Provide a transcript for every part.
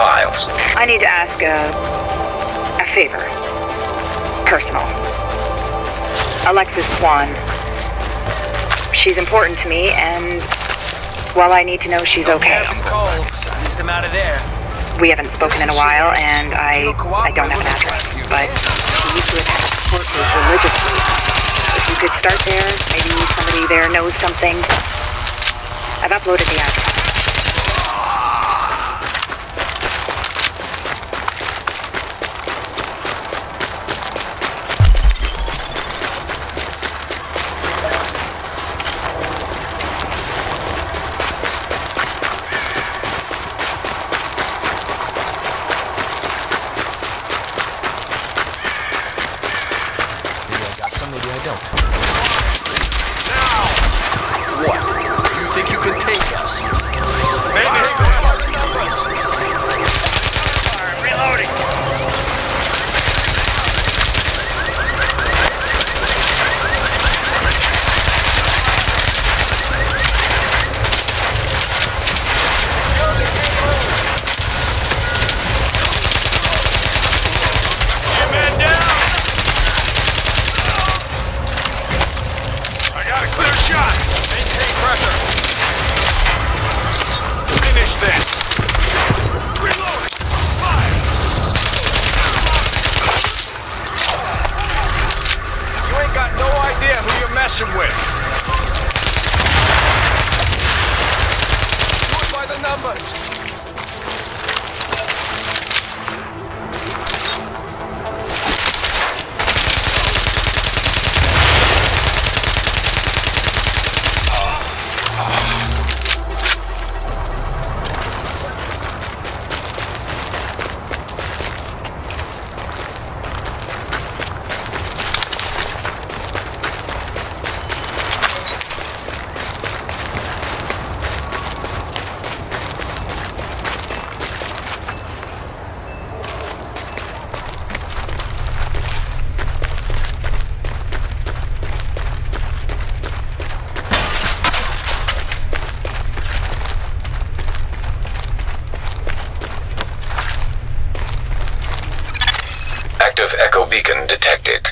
files. I need to ask a favor. Personal. Alexis Kwan. She's important to me, and, well, I need to know she's okay. It's cold. Squeeze them out of there. We haven't spoken in a while, and I don't have an address, but she used to attend a support group religiously. If you could start there, maybe somebody there knows something. I've uploaded the address. Active echo beacon detected.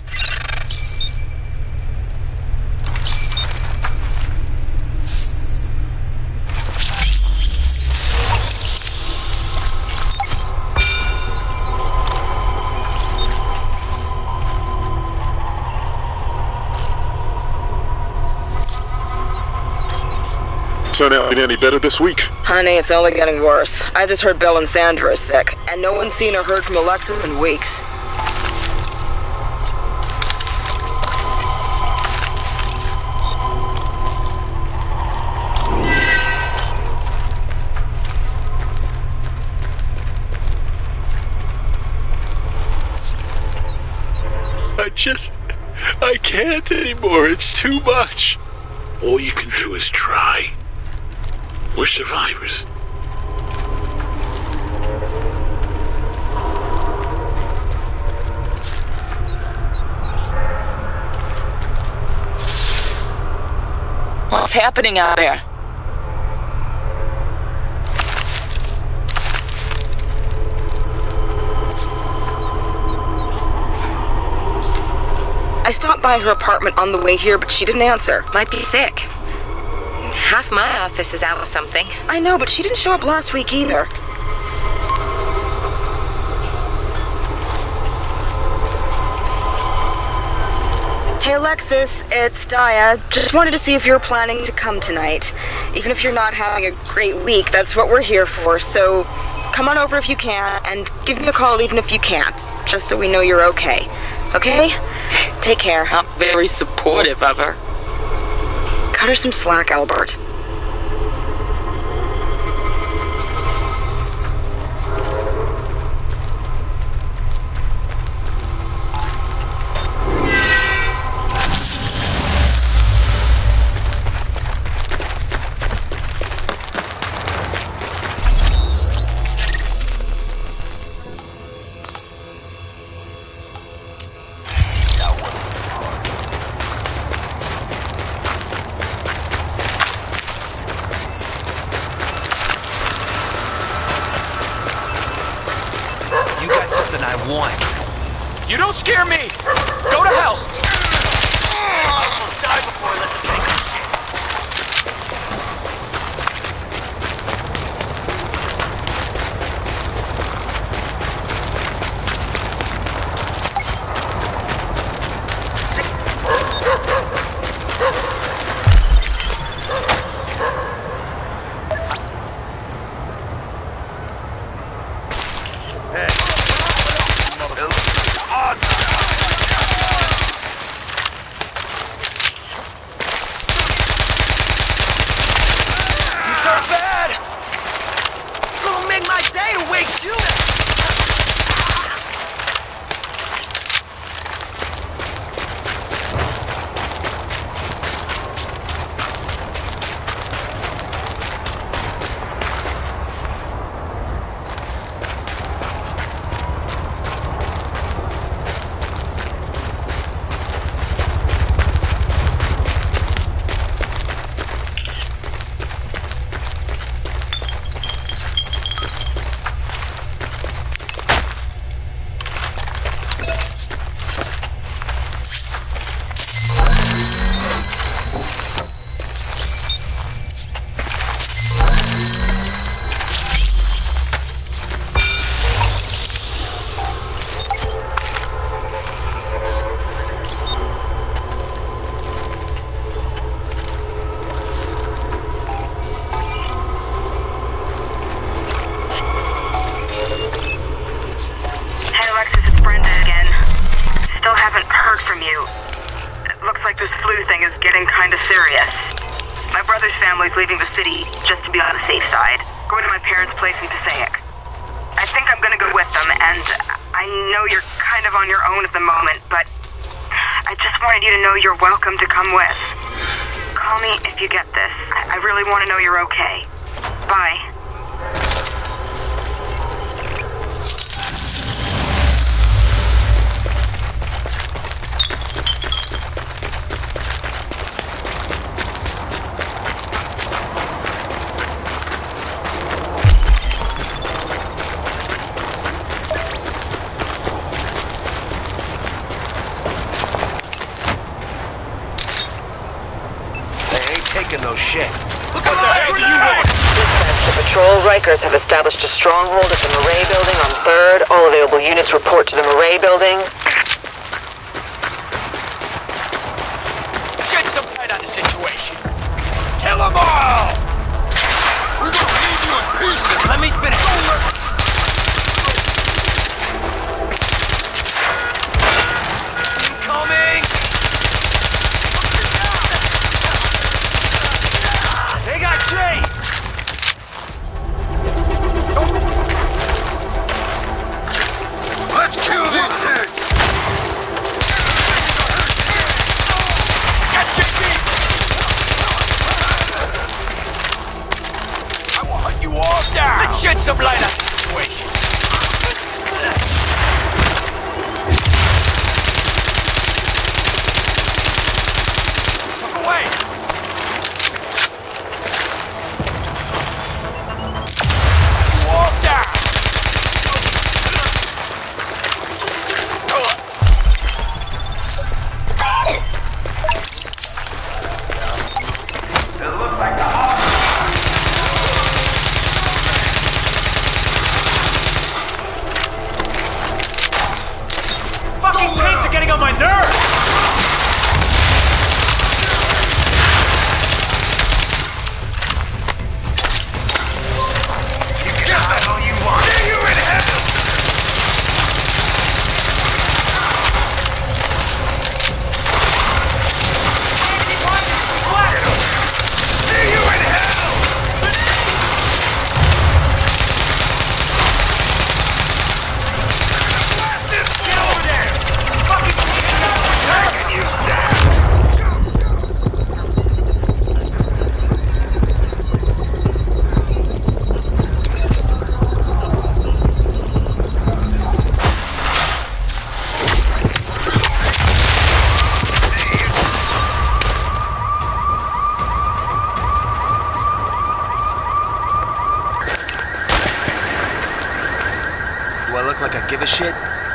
Turn out any better this week? Honey, it's only getting worse. I just heard Bill and Sandra is sick, and no one's seen or heard from Alexis in weeks. I can't anymore. It's too much. All you can do is try. We're survivors. What's happening out there? I stopped by her apartment on the way here, but she didn't answer. Might be sick. Half my office is out with something. I know, but she didn't show up last week either. Hey Alexis, it's Daya. Just wanted to see if you're planning to come tonight. Even if you're not having a great week, that's what we're here for, so come on over if you can, and give me a call even if you can't, just so we know you're okay. Okay? Take care. I'm very supportive of her. Cut her some slack, Albert. something I want. You don't scare me! Go to hell! Die before I let the thing. Leaving the city just to be on the safe side. Going to my parents' place in Passaic. I think I'm gonna go with them, and I know you're kind of on your own at the moment, but I just wanted you to know you're welcome to come with. Call me if you get this. I really want to know you're okay. Bye. No shit. What the hell do you want? Dispatch to patrol. Rikers have established a stronghold at the Murray building on 3rd. All available units report to the Murray building. Shed some light on the situation. Kill them all! We're gonna leave you in pieces! Let me finish. Incoming! They got Jay! Let's kill these pigs! Do I look like I give a shit?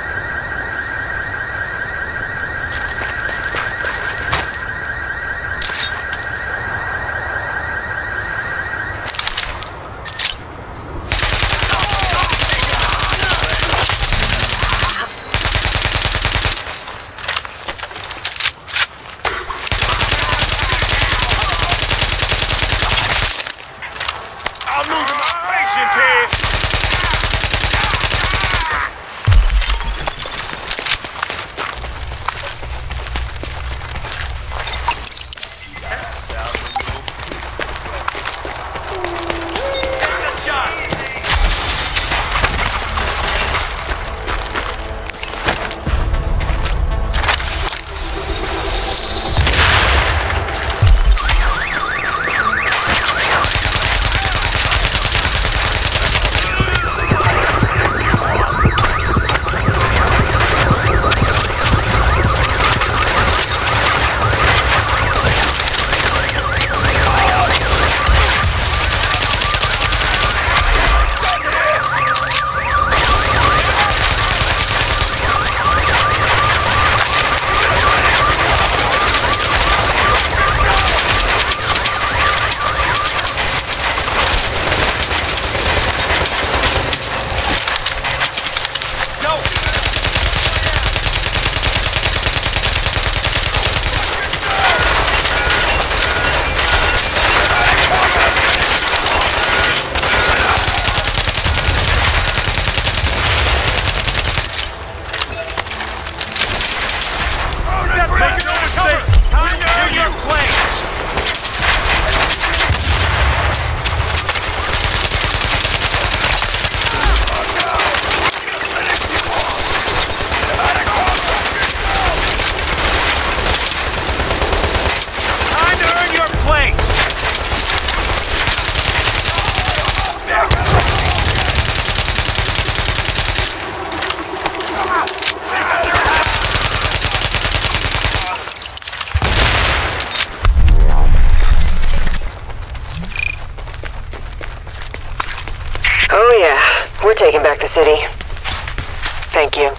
Oh yeah, we're taking back the city. Thank you.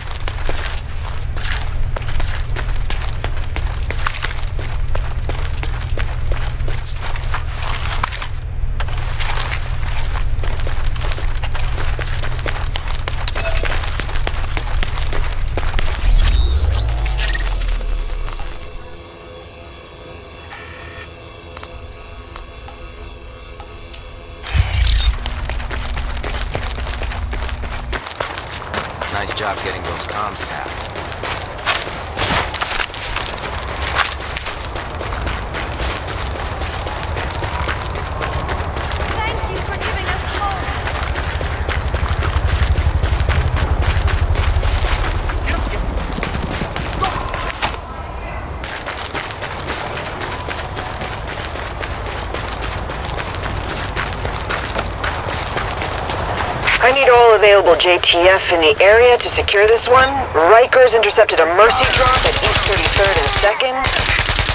Nice job getting those comms tapped. Thank you for giving us hope. I need all available JTF in the area to secure this one. Rikers intercepted a Mercy drop at East 33rd and 2nd.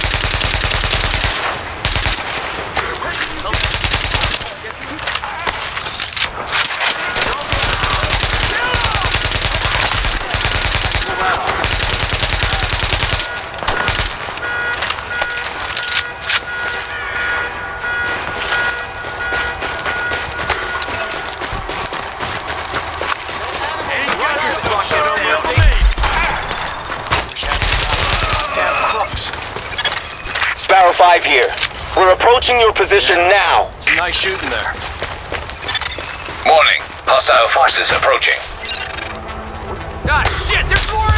Sparrow 5 here. We're approaching your position now. Nice shooting there. Warning. Hostile forces approaching. Ah, shit! There's more!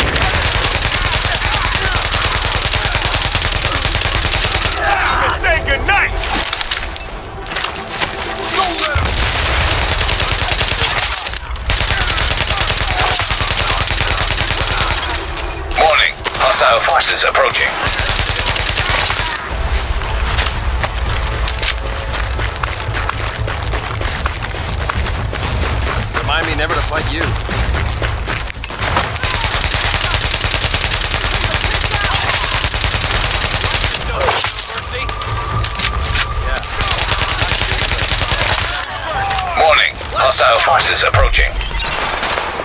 Say goodnight! Warning. Hostile forces approaching. Remind me never to fight you. Warning. Hostile forces approaching.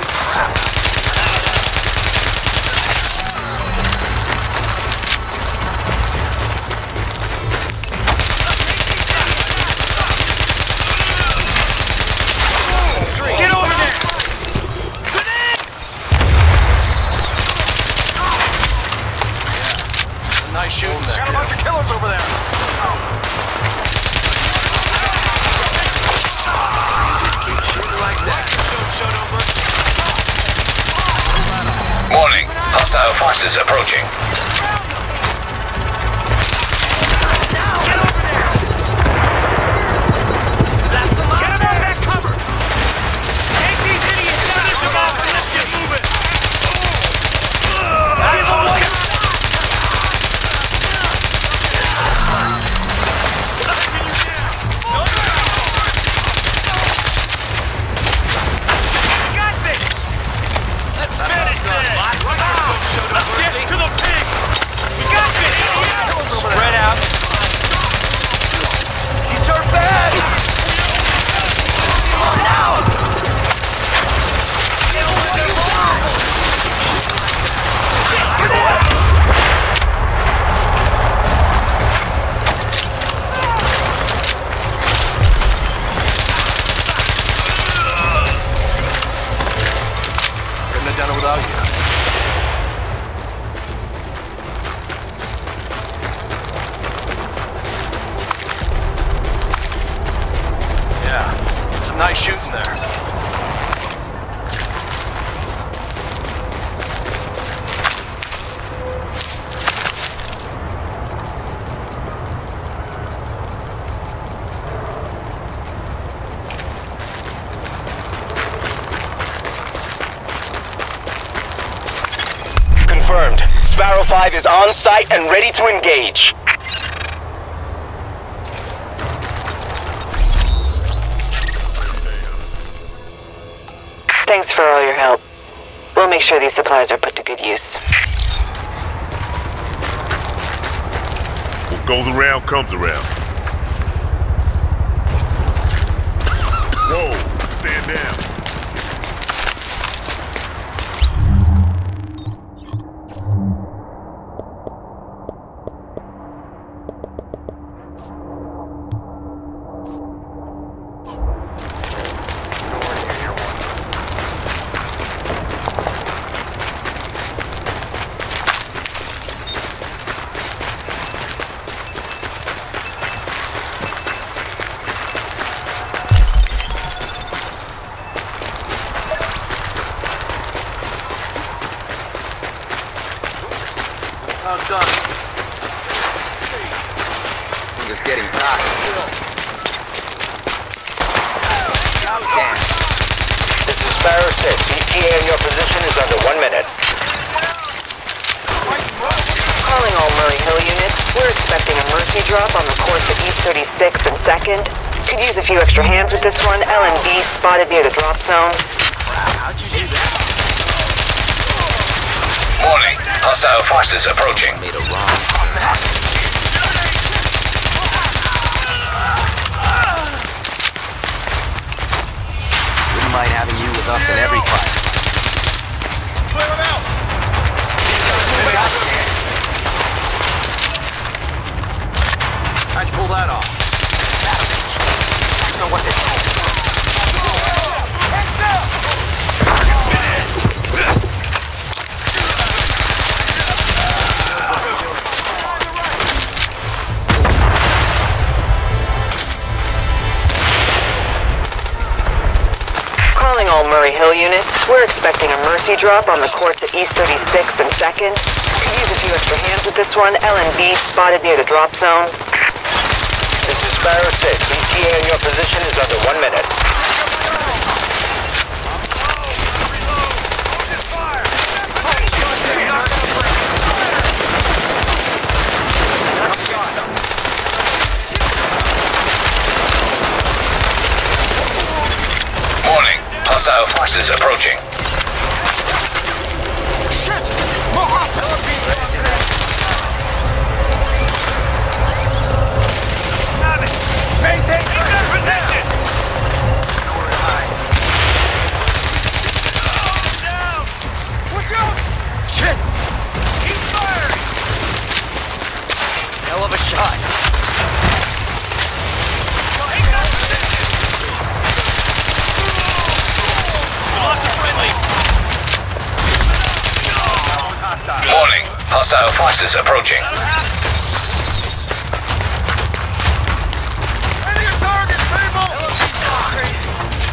Hostile forces approaching. Nice shooting there. Confirmed. Sparrow 5 is on site and ready to engage. Thanks for all your help. We'll make sure these supplies are put to good use. What goes around comes around. Whoa, stand down. Done. It's getting hot. Damn. This is Sparrow 6. ETA on your position is under 1 minute. Calling all Murray Hill units. We're expecting a mercy drop on the course of East 36th and 2nd. Could use a few extra hands with this one. L&B spotted near the drop zone. How'd you do that? Warning. Hostile forces approaching. Made a wrong. Wouldn't mind having you with us in every fight. Clear him out! How'd you pull that off? I don't know what to do. Calling all Murray Hill units. We're expecting a mercy drop on the course of East 36th and 2nd. Could use a few extra hands with this one. L&B spotted near the drop zone. This is Sparrow 6. ETA on your position is under 1 minute. Warning. Hostile forces approaching. Maintain your position! Nowhere to hide. Down! Watch out! Shit! Keep firing! Hell of a shot. Warning. Hostile forces approaching.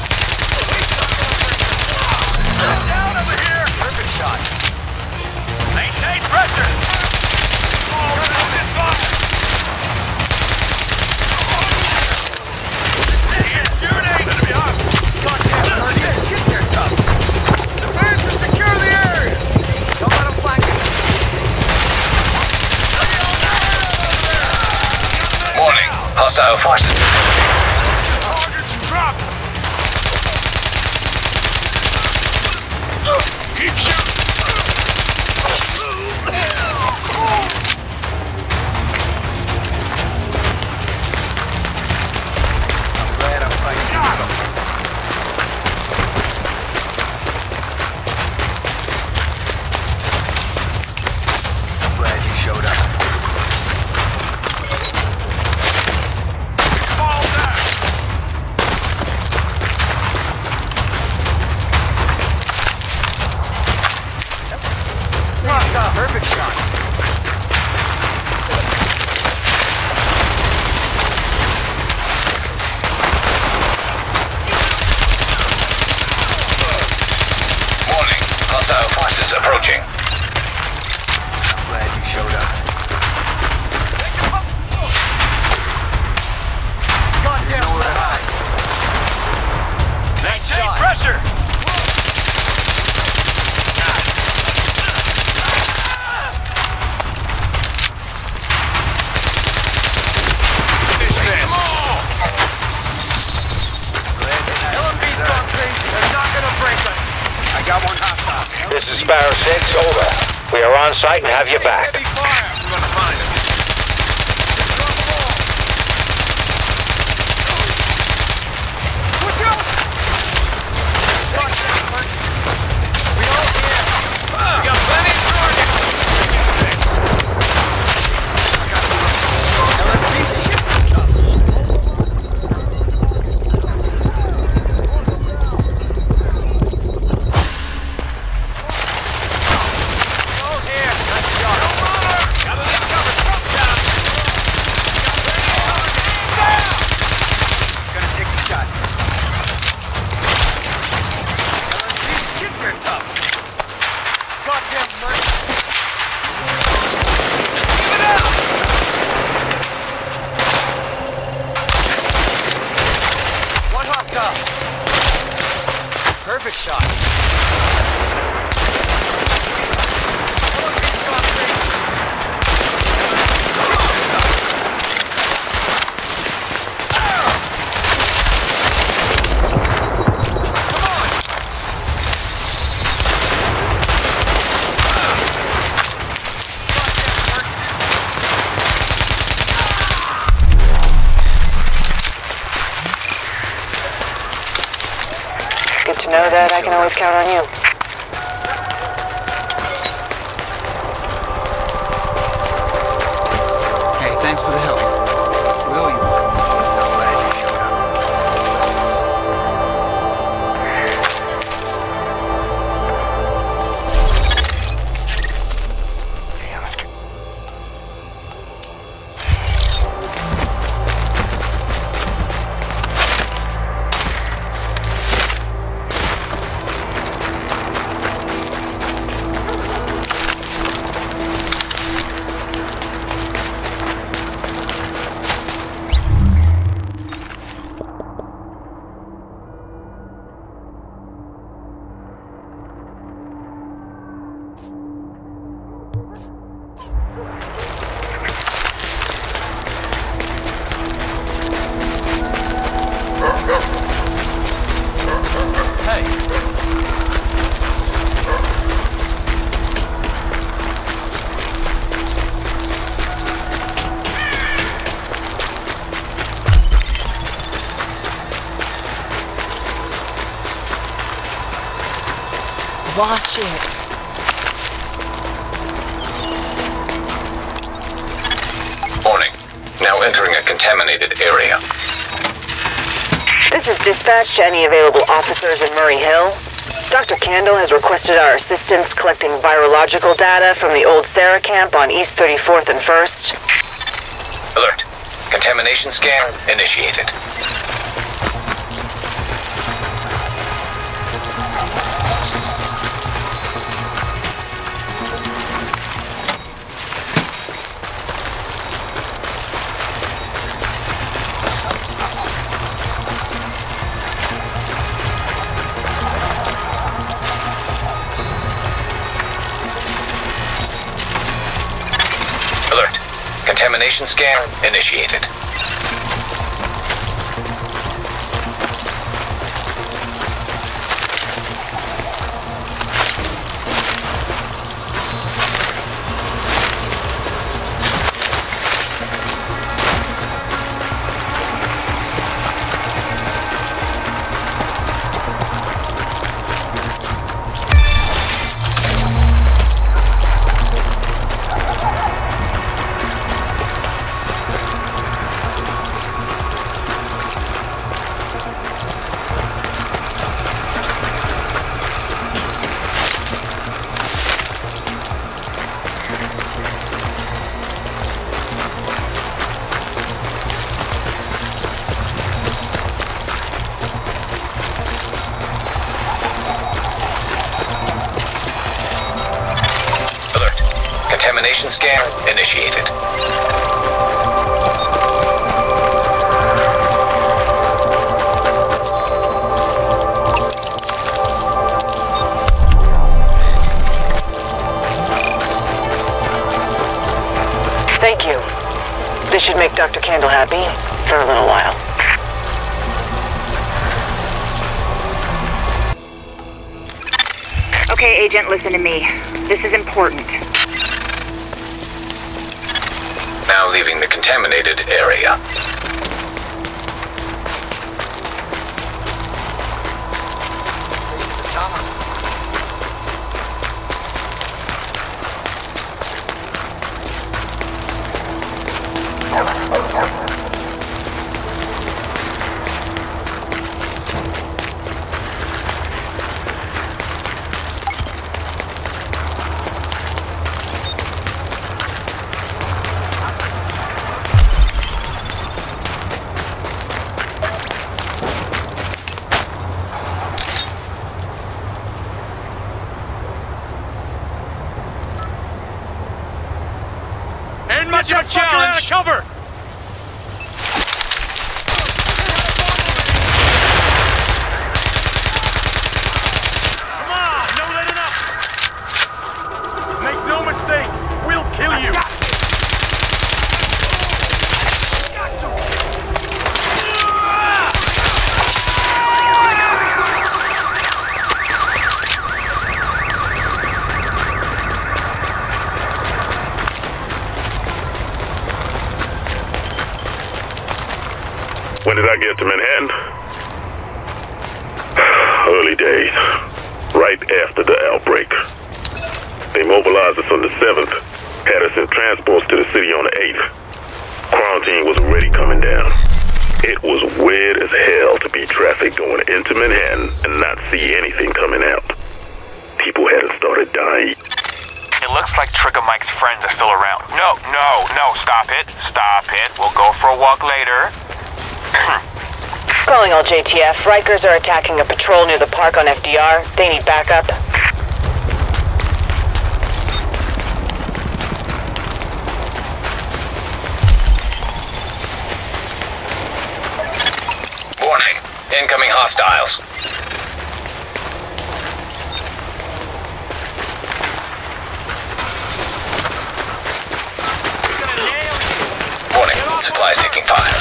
Down over here! Perfect shot. Hostile forces approaching. Target's dropped. Keep shooting. I'm glad I'm fighting. Got him. I'm glad you showed up. Fall down. Perfect shot. Warning. Hostile forces approaching. I'm glad you showed up. There's nowhere to hide. Maintain pressure. Finish this. LMB's gone crazy. They're not gonna break us. I got one hostile. This is Sparrow 6, over. We are on site and have your back. Heavy fire. We're gonna find him. Watch out! We all here. We got plenty of targets. All here. Nice shot. Got it covered. Drop down. Down. Gonna take the shot. Shit, they're tough. Goddamn merc. Give it out. One hostile. Perfect shot. Good to know that I can always count on you. Hey, thanks for the help. Will you? I'm glad you showed up. Watch it. Warning. Now entering a contaminated area. This is dispatch to any available officers in Murray Hill. Dr. Candle has requested our assistance collecting virological data from the old Sarah camp on East 34th and 1st. Alert. Contamination scan initiated. Alert. Contamination scan initiated. Contamination scan initiated. Thank you. This should make Dr. Candle happy for a little while. Okay, Agent, listen to me. This is important. Now leaving the contaminated area. Ain't much of a challenge. Cover. Come on, no letting up. Make no mistake, we'll kill you. When did I get to Manhattan? Early days. Right after the outbreak. They mobilized us on the 7th. Had us in transports to the city on the 8th. Quarantine was already coming down. It was weird as hell to be traffic going into Manhattan and not see anything coming out. People hadn't started dying. It looks like Trigger Mike's friends are still around. No, stop it. Stop it. We'll go for a walk later. Calling all JTF. Rikers are attacking a patrol near the park on FDR. They need backup. Warning. Incoming hostiles. Warning. Supplies taking fire.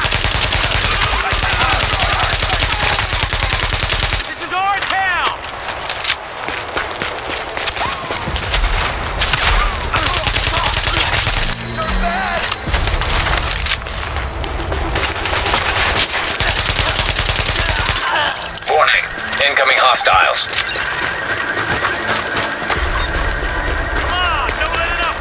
Warning. Incoming hostiles. Come on, no letting up.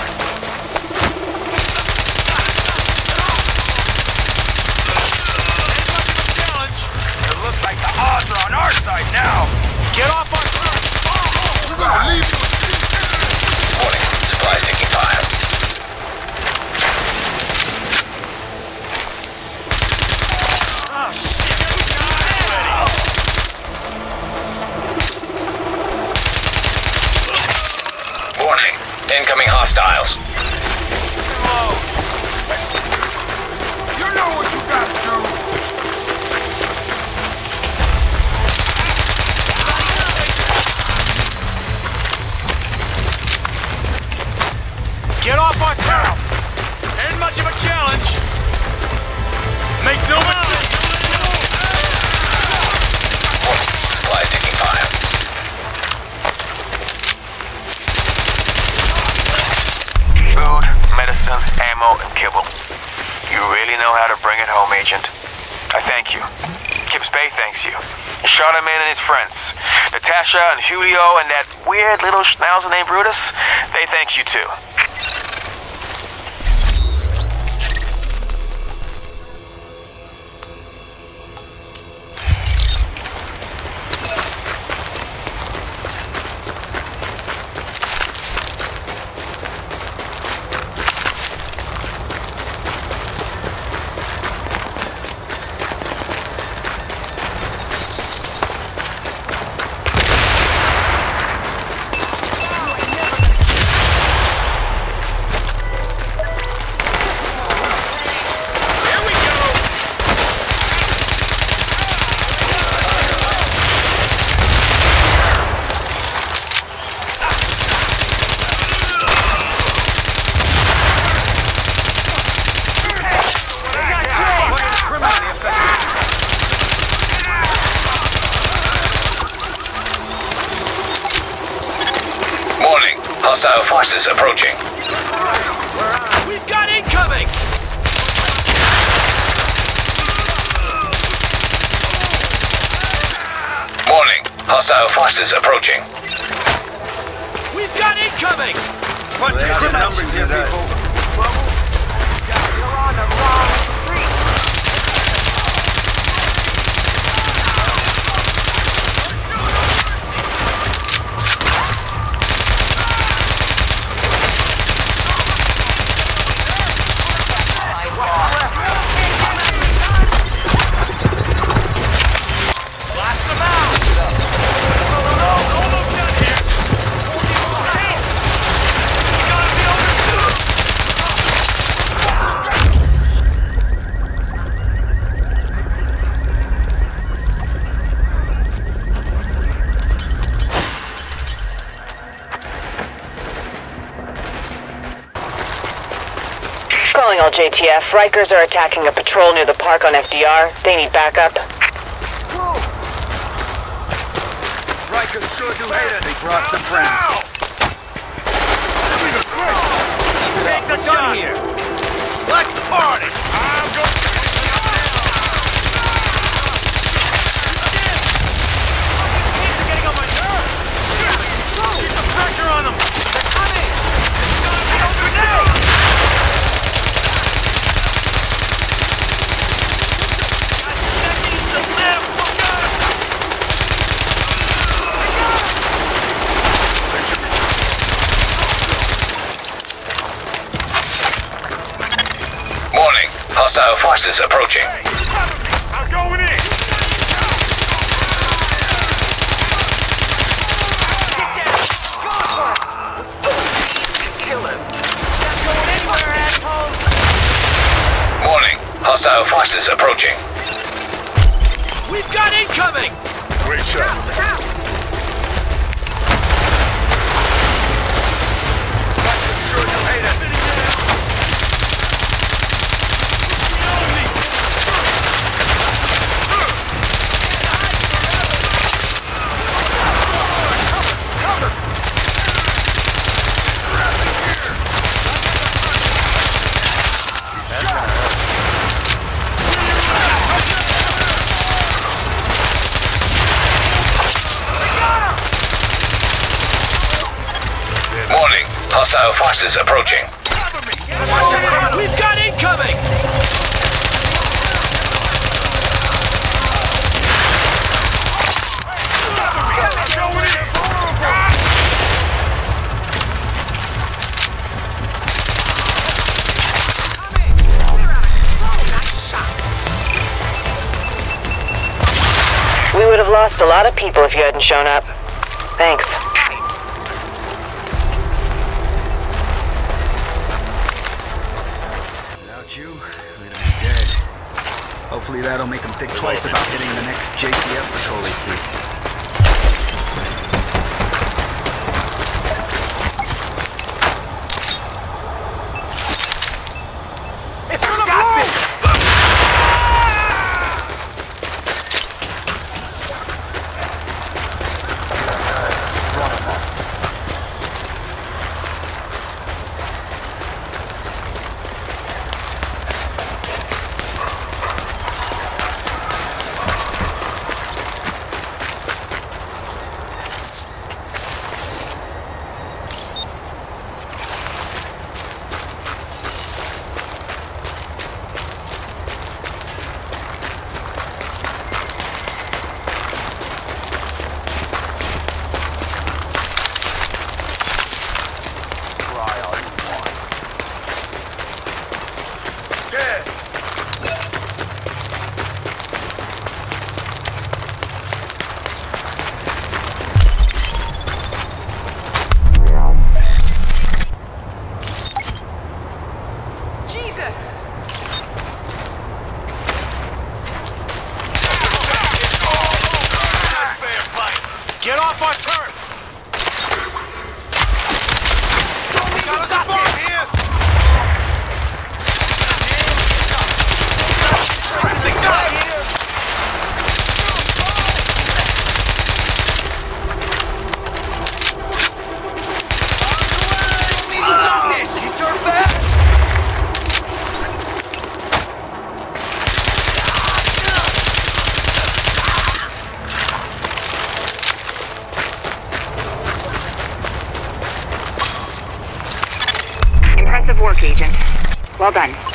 Challenge. It looks like the odds are on our side now. Get off our turret. We're gonna leave you. Warning. Supplies taking fire. Oh, shit. Warning. Incoming hostiles. You know what you got to do. Get off our turf. Ain't much of a challenge. Make no mistake. Supplies taking fire. Food, medicine, ammo, and kibble. You really know how to bring it home, Agent. I thank you. Kip Spade thanks you. Charlemagne and his friends. Natasha and Julio and that weird little schnauzer named Brutus, they thank you too. Hostile forces approaching. We've got incoming! Warning. Hostile forces approaching. We've got incoming! Bunch of good numbers here, people. You're on the wrong street. Blast them out! Don't look down here! You gotta be over soon! Calling all JTF. Rikers are attacking a patrol near the park on FDR. They need backup. Rikers sure do hate it. They brought some friends. Take the shot here. Let's party. I'm going to getting on my nerves. Keep the pressure on them. They're coming. It's over now. Warning. Hostile forces approaching. I'm going in. Killers. Not going anywhere, assholes. Warning. Hostile forces approaching. We've got incoming. Great shot. Sure you hate it. Warning. Hostile forces approaching. We've got incoming! We would have lost a lot of people if you hadn't shown up. Thanks. Without you, we'd have been dead. Hopefully that'll make them think twice about hitting the next JTF patrol they see. work, Agent. Well done.